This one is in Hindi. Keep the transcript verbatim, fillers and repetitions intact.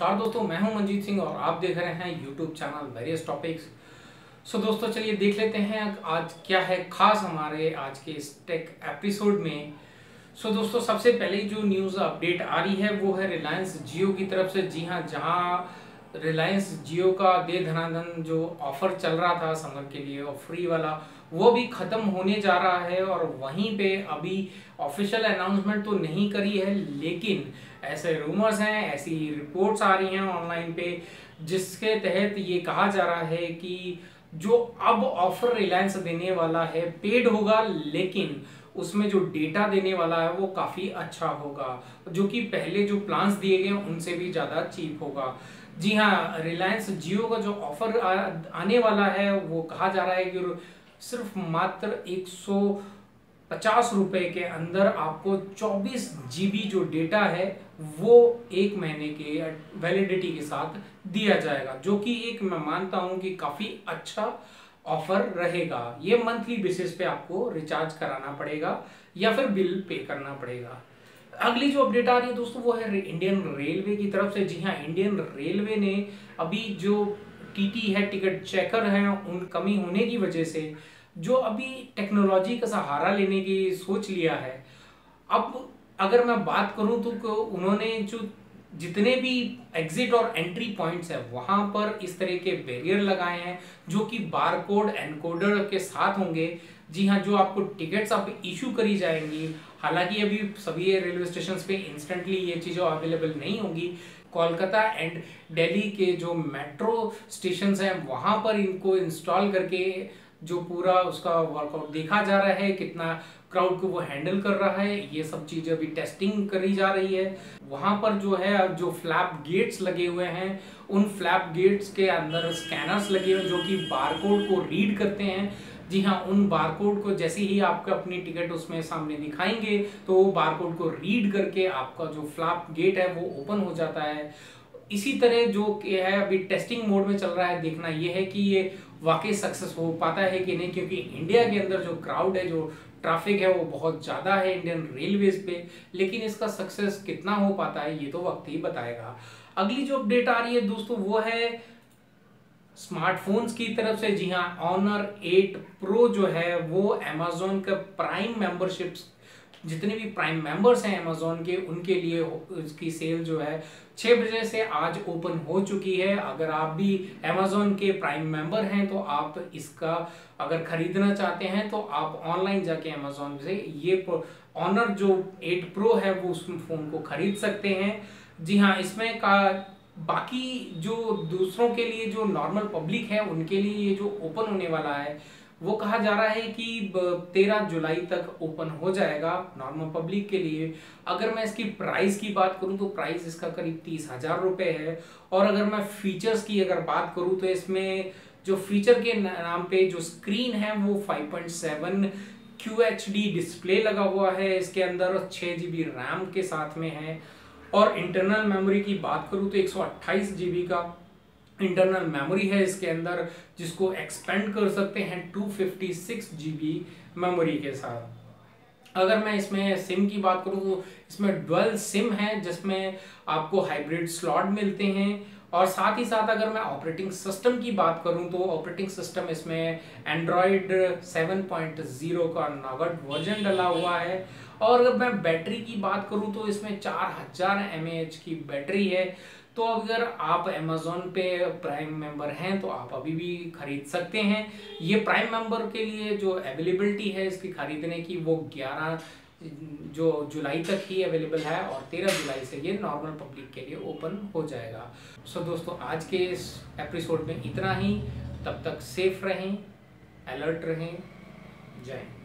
नमस्कार दोस्तों, मैं हूं मंजीत सिंह और आप देख रहे हैं YouTube channel various topics. So दोस्तों चलिए देख लेते हैं आज क्या है खास हमारे आज के इस टेक एपिसोड में। सो दोस्तों सबसे पहले जो न्यूज़ अपडेट आ रही है वो है रिलायंस जियो की तरफ से। जी हाँ, जहां रिलायंस जियो का दे धनाधन जो ऑफर चल रहा था समर के लिए और फ्री वाला, वो भी खत्म होने जा रहा है। और वहीं पे अभी ऑफिशियल अनाउंसमेंट तो नहीं करी है, लेकिन ऐसे रूमर्स हैं, ऐसी रिपोर्ट्स आ रही हैं ऑनलाइन पे, जिसके तहत ये कहा जा रहा है कि जो अब ऑफर रिलायंस देने वाला है पेड होगा, लेकिन उसमें जो डेटा देने वाला है वो काफ़ी अच्छा होगा, जो कि पहले जो प्लान्स दिए गए उनसे भी ज़्यादा चीप होगा। जी हाँ, रिलायंस जियो का जो ऑफर आने वाला है वो कहा जा रहा है कि सिर्फ मात्र एक सौ पचास रुपए के अंदर आपको चौबीस जीबी जो डेटा है वो एक महीने के वैलिडिटी के साथ दिया जाएगा, जो कि एक मैं मानता हूं कि काफी अच्छा ऑफर रहेगा। ये मंथली बेसिस पे आपको रिचार्ज कराना पड़ेगा या फिर बिल पे करना पड़ेगा। अगली जो अपडेट आ रही है दोस्तों वो है इंडियन रेलवे की तरफ से। जी हाँ, इंडियन रेलवे ने अभी जो टीटी है, टिकट चेकर है, उन कमी होने की वजह से जो अभी टेक्नोलॉजी का सहारा लेने की सोच लिया है। अब अगर मैं बात करूं तो उन्होंने जो जितने भी एग्जिट और एंट्री पॉइंट्स है वहां पर इस तरह के बैरियर लगाए हैं जो कि बारकोड एनकोडर के साथ होंगे। जी हाँ, जो आपको टिकट्स अब इशू करी जाएंगी, हालांकि अभी सभी रेलवे स्टेशन पे इंस्टेंटली ये चीज़ें अवेलेबल नहीं होंगी। कोलकाता एंड दिल्ली के जो मेट्रो स्टेशन हैं वहां पर इनको इंस्टॉल करके जो पूरा उसका वर्कआउट देखा जा रहा है, कितना क्राउड को वो हैंडल कर रहा है, ये सब चीजें अभी टेस्टिंग करी जा रही है। वहां पर जो है जो फ्लैप गेट्स लगे हुए हैं, उन फ्लैप गेट्स के अंदर स्कैनर्स लगे हुए हैं जो कि बारकोड को रीड करते हैं। जी हाँ, उन बारकोड को जैसे ही आपका अपनी टिकट उसमें सामने दिखाएंगे तो वो बारकोड को रीड करके आपका जो फ्लैप गेट है वो ओपन हो जाता है। इसी तरह जो है अभी टेस्टिंग मोड में चल रहा है, देखना यह है कि ये वाकई सक्सेस हो पाता है कि नहीं, क्योंकि इंडिया के अंदर जो क्राउड है, जो ट्रैफिक है वो बहुत ज़्यादा है इंडियन रेलवेज पे, लेकिन इसका सक्सेस कितना हो पाता है ये तो वक्त ही बताएगा। अगली जो अपडेट आ रही है दोस्तों वो है स्मार्टफोन्स की तरफ से। जी हाँ, ऑनर एट प्रो जो है वो अमेजोन का प्राइम मेंबरशिप्स, जितने भी प्राइम मेंबर्स हैं अमेजोन के, उनके लिए उसकी सेल जो है छह बजे से आज ओपन हो चुकी है। अगर आप भी अमेजोन के प्राइम मेंबर हैं तो आप इसका अगर खरीदना चाहते हैं तो आप ऑनलाइन जाके अमेजोन से ये ऑनर जो एट प्रो है वो उस फोन को खरीद सकते हैं। जी हाँ, इसमें का बाकी जो दूसरों के लिए जो नॉर्मल पब्लिक है उनके लिए ये जो ओपन होने वाला है वो कहा जा रहा है कि तेरह जुलाई तक ओपन हो जाएगा नॉर्मल पब्लिक के लिए। अगर मैं इसकी प्राइस की बात करूं तो प्राइस इसका करीब तीस हजार रुपए है। और अगर मैं फीचर्स की अगर बात करूं तो इसमें जो फीचर के नाम पे जो स्क्रीन है वो five point seven Q H D display लगा हुआ है, इसके अंदर छह जीबी रैम के साथ में है। और इंटरनल मेमोरी की बात करूं तो एक सौ अट्ठाईस जीबी का इंटरनल मेमोरी है इसके अंदर, जिसको एक्सपेंड कर सकते हैं two fifty six GB memory के साथ। अगर मैं इसमें सिम की बात करूं तो इसमें डुअल सिम है जिसमें आपको हाइब्रिड स्लॉट मिलते हैं। और साथ ही साथ अगर मैं ऑपरेटिंग सिस्टम की बात करूं तो ऑपरेटिंग सिस्टम इसमें एंड्रॉयड सेवन पॉइंट ज़ीरो का नॉगट वर्जन डला हुआ है। और अगर मैं बैटरी की बात करूं तो इसमें चार हजार एम ए एच की बैटरी है। तो अगर आप अमेजोन पे प्राइम मेंबर हैं तो आप अभी भी खरीद सकते हैं। ये प्राइम मेंबर के लिए जो अवेलेबिलिटी है इसकी खरीदने की वो ग्यारह जो जुलाई तक ही अवेलेबल है और तेरह जुलाई से ये नॉर्मल पब्लिक के लिए ओपन हो जाएगा। सो दोस्तों आज के इस एपिसोड में इतना ही। तब तक सेफ रहें, अलर्ट रहें। जय हिंद।